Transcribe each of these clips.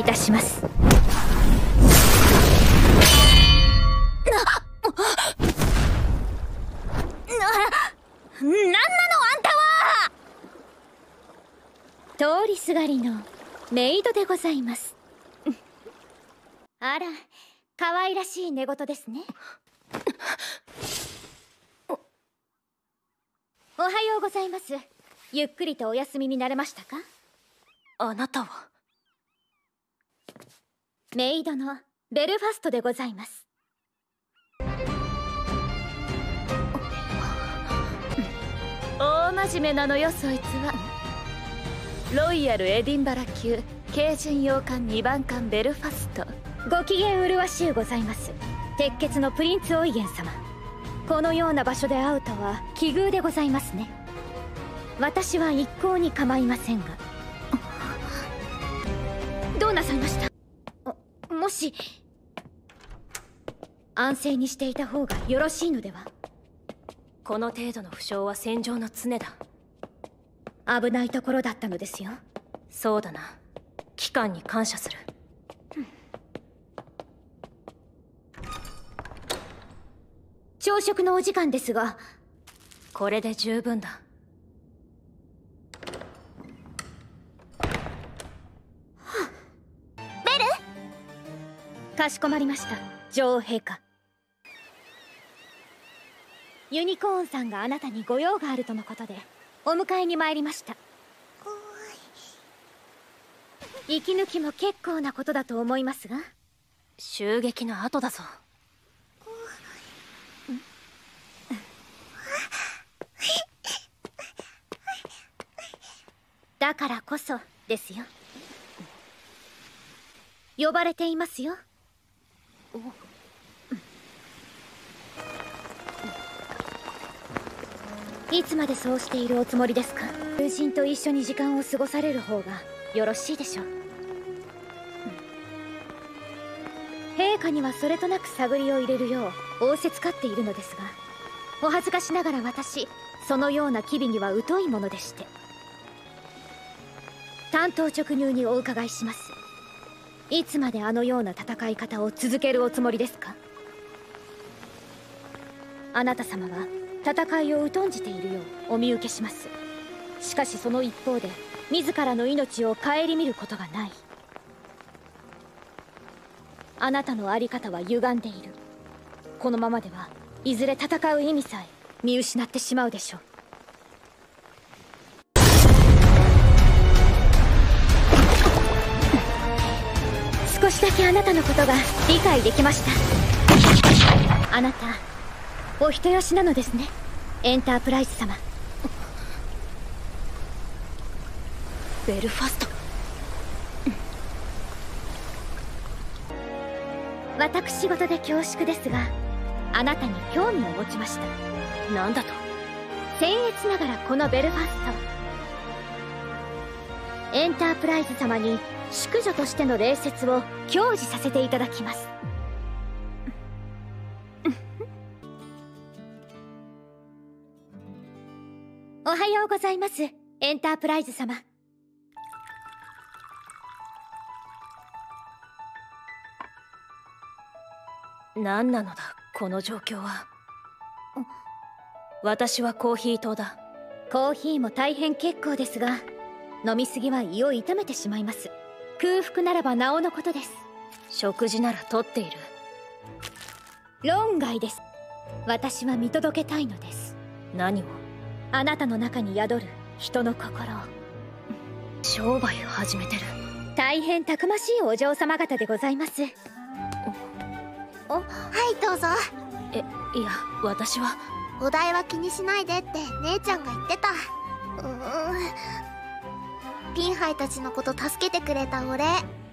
いたします。なんなのあんたは。通りすがりのメイドでございます。あら、可愛らしい寝言ですね。おはようございます。ゆっくりとお休みになれましたか？ あなたは？ メイドのベルファストでございます。大真面目なのよそいつは。ロイヤルエディンバラ級軽巡洋艦2番艦ベルファスト。ご機嫌麗しゅうございます。鉄血のプリンツオイゲン様、このような場所で会うとは奇遇でございますね。私は一向に構いませんが。どうなさいました？もし安静にしていた方がよろしいのでは？ この程度の負傷は戦場の常だ。 危ないところだったのですよ。 そうだな。機関に感謝する。 朝食のお時間ですが。 これで十分だ。 ベル？かしこまりました、女王陛下。ユニコーンさんがあなたにご用があるとのことでお迎えに参りました。息抜きも結構なことだと思いますが。 襲撃の後だぞ。 だからこそですよ。呼ばれていますよ。いつまでそうしているおつもりですか？友人と一緒に時間を過ごされる方がよろしいでしょう。陛下にはそれとなく探りを入れるよう仰せつかっているのですが、お恥ずかしながら私、そのような機微には疎いものでして。単刀直入にお伺いします。いつまであのような戦い方を続けるおつもりですか？あなた様は戦いを疎んじているようお見受けします。しかしその一方で自らの命を顧みることがない。あなたの在り方は歪んでいる。このままではいずれ戦う意味さえ見失ってしまうでしょう。少しだけあなたのことが理解できました。あなたお人よしなのですね、エンタープライズ様。 ベルファスト。 私事で恐縮ですが、あなたに興味を持ちました。 何だと？ 僭越ながらこのベルファスト、エンタープライズ様に淑女としての礼節を享受させていただきます。おはようございます、エンタープライズ様。 何なのだこの状況は。私はコーヒー党だ。 コーヒーも大変結構ですが、飲みすぎは胃を痛めてしまいます。空腹ならばなおのことです。 食事ならとっている。 論外です。私は見届けたいのです。 何を？ あなたの中に宿る人の心を。 商売を始めてる。 大変たくましいお嬢様方でございます。 はい、どうぞ。 いや私は。 お代は気にしないでって姉ちゃんが言ってた。ピンハイたちのこと助けてくれたお礼。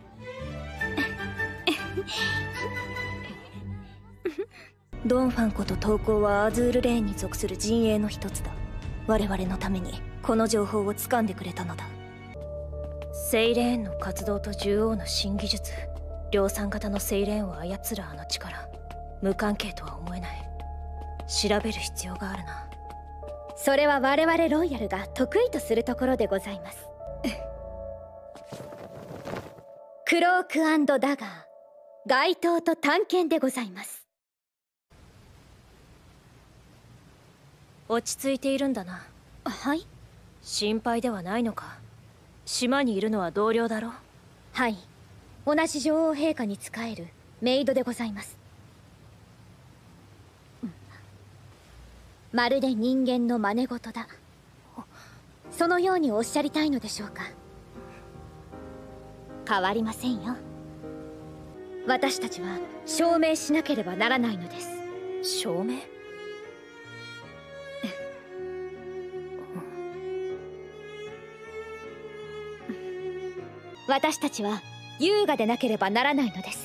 ドンファンこと投稿はアズールレーンに属する陣営の一つだ。我々のためにこの情報を掴んでくれたのだ。セイレーンの活動と獣王の新技術、量産型のセイレーンを操るあの力、無関係とは思えない。調べる必要があるな。 それは我々ロイヤルが得意とするところでございます。ククローク&ダガー、街灯と探検でございます。 落ち着いているんだな。 はい。 心配ではないのか。島にいるのは同僚だろ。 はい、同じ女王陛下に仕えるメイドでございます。まるで人間の真似事だ、そのようにおっしゃりたいのでしょうか。変わりませんよ。私たちは証明しなければならないのです。 証明？ 私たちは優雅でなければならないのです。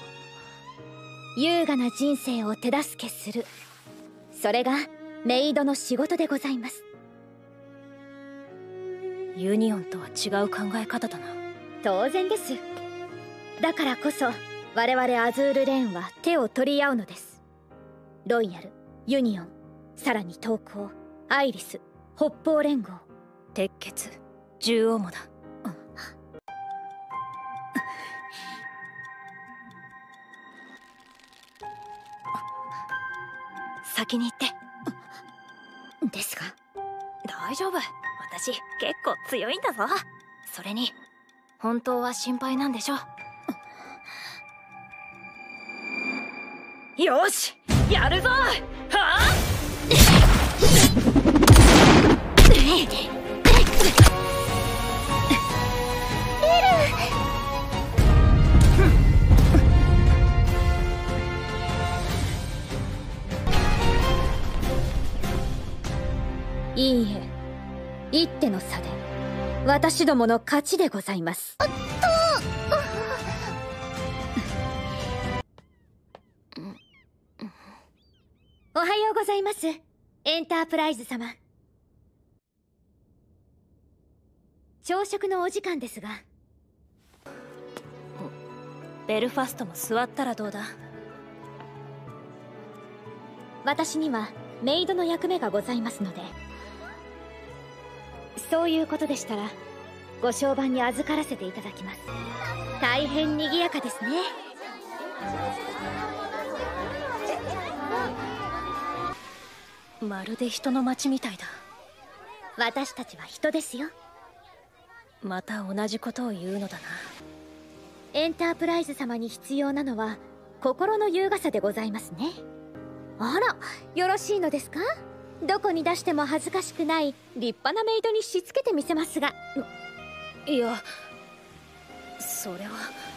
優雅な人生を手助けする、それがメイドの仕事でございます。 ユニオンとは違う考え方だな。 当然です。だからこそ我々アズールレーンは手を取り合うのです。ロイヤル、ユニオン、さらに東光、アイリス、北方連合、 鉄血、獣王もだ。先に行って。 ですが。 大丈夫、私結構強いんだぞ。それに本当は心配なんでしょ。よし、やるぞ。はあいいえ、一手の差で私どもの勝ちでございます。おはようございます、エンタープライズ様。朝食のお時間ですが。 ベルファストも座ったらどうだ。 私にはメイドの役目がございますので。そういうことでしたらご商売に預からせていただきます。大変賑やかですね。 まるで人の街みたいだ。 私たちは人ですよ。 また同じことを言うのだな。 エンタープライズ様に必要なのは心の優雅さでございますね。あら、よろしいのですか。どこに出しても恥ずかしくない立派なメイドにしつけてみせますが。 いや、それは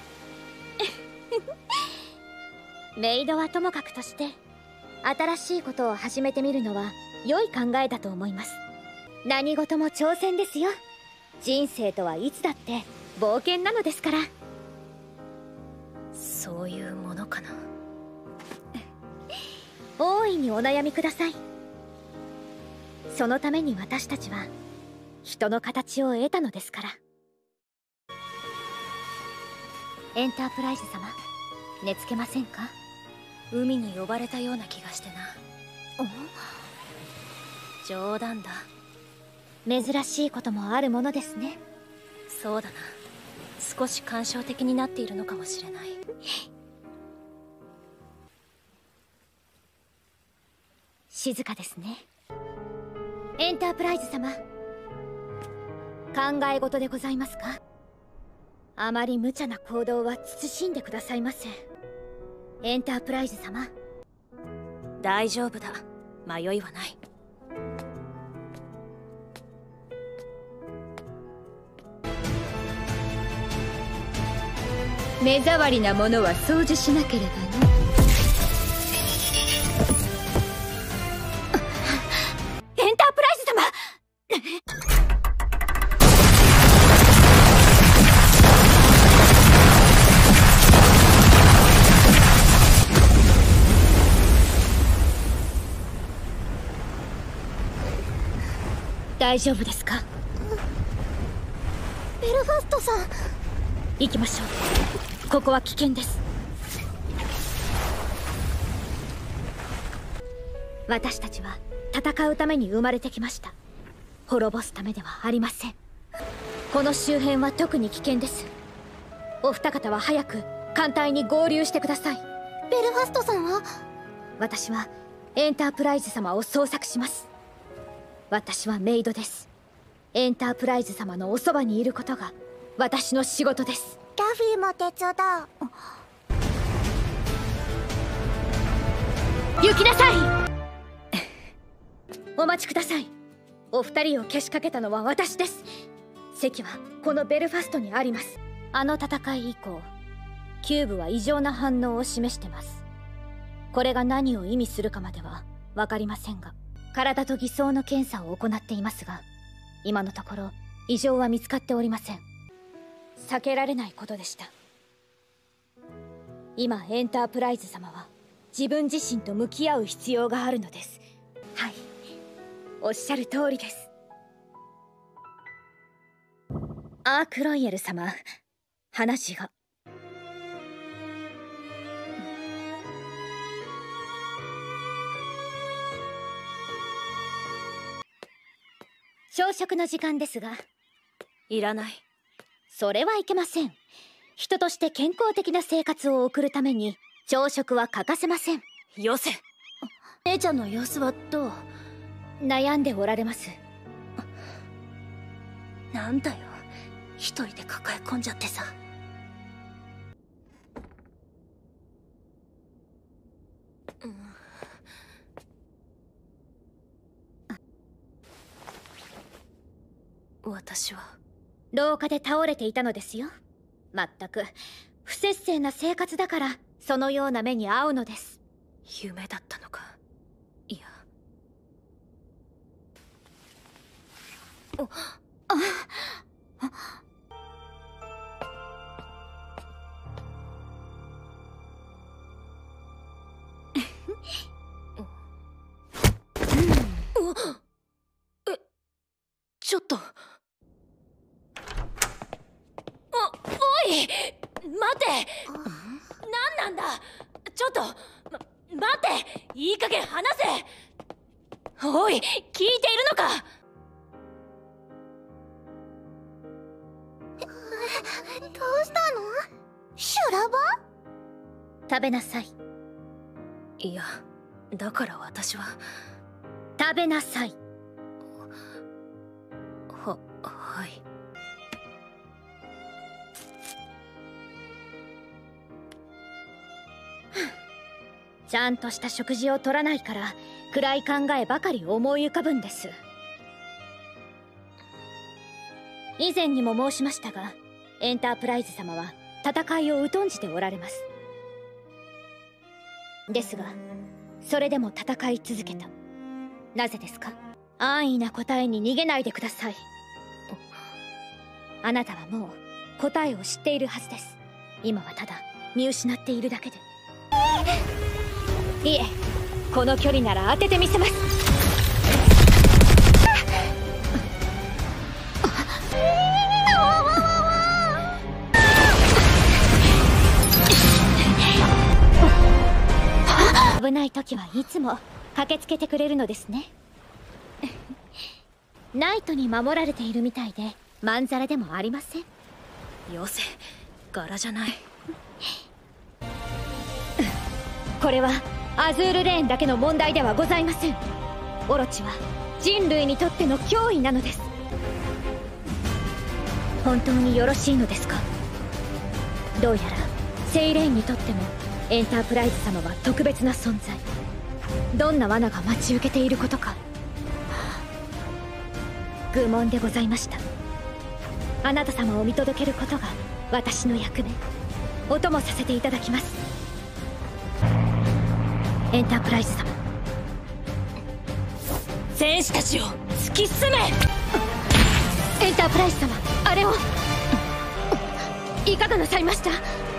メイドはともかくとして、新しいことを始めてみるのは良い考えだと思います。何事も挑戦ですよ。人生とはいつだって冒険なのですから。 そういうものかな。 大いにお悩みください。そのために私たちは人の形を得たのですから。エンタープライズ様、寝つけませんか。 海に呼ばれたような気がしてな。冗談だ。 珍しいこともあるものですね。 そうだな、少し感傷的になっているのかもしれない。 静かですね。エンタープライズ様、考え事でございますか。あまり無茶な行動は慎んでくださいませ。エンタープライズ様。 大丈夫だ、迷いはない。 目障りなものは掃除しなければね。エンタープライズ様。大丈夫ですか。 ベルファストさん、 行きましょう。ここは危険です。私たちは戦うために生まれてきました。滅ぼすためではありません。この周辺は特に危険です。 お二方は早く艦隊に合流してください。 ベルファストさんは？ 私はエンタープライズ様を捜索します。私はメイドです。エンタープライズ様のおそばにいることが私の仕事です。 ラフィーも手伝う。 行きなさいお待ちください。お二人をけしかけたのは私です。席はこのベルファストにあります。あの戦い以降、キューブは異常な反応を示してます。これが何を意味するかまでは分かりませんが、体と偽装の検査を行っていますが、今のところ異常は見つかっておりません。避けられないことでした。今エンタープライズ様は自分自身と向き合う必要があるのです。はい、おっしゃる通りです。アークロイヤル様、話が。朝食の時間ですが。 いらない。 それはいけません。人として健康的な生活を送るために朝食は欠かせません。 よせ。姉ちゃんの様子はどう？ 悩んでおられます。 なんだよ、一人で抱え込んじゃってさ。私は廊下で倒れていたのですよ。まったく不摂生な生活だからそのような目に遭うのです。 夢だったのか。いや、ちょっと。おい、待て。何なんだ。ちょっと待って。いい加減話せ。おい、聞いているのか。 どうしたの？修羅場？ 食べなさい。 いや、だから私は。 食べなさい。 はい。 ちゃんとした食事をとらないから暗い考えばかり思い浮かぶんです。以前にも申しましたが、エンタープライズ様は戦いを疎んじておられます。ですがそれでも戦い続けた。なぜですか？安易な答えに逃げないでください。あなたはもう答えを知っているはずです。今はただ見失っているだけで。いえ、この距離なら当ててみせます。危ない時はいつも駆けつけてくれるのですね。ナイトに守られているみたいでまんざらでもありません。 よせ、柄じゃない。 これはアズールレーンだけの問題ではございません。オロチは人類にとっての脅威なのです。本当によろしいのですか？どうやらセイレーンにとってもエンタープライズ様は特別な存在。どんな罠が待ち受けていることか愚問でございました。あなた様を見届けることが私の役目。お供させていただきます。エンタープライズ様、 戦士たちを突き進め。 エンタープライズ様、あれをいかがなさいました？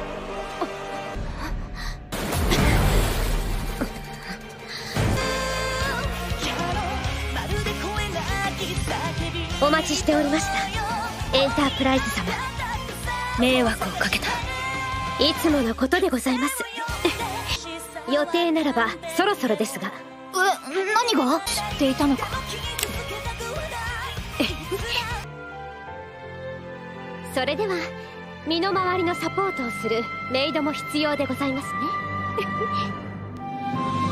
お待ちしておりました、エンタープライズ様。 迷惑をかけた。 いつものことでございます。予定ならばそろそろですが。 何が？ 知っていたのか。 それでは身の回りのサポートをするメイドも必要でございますね。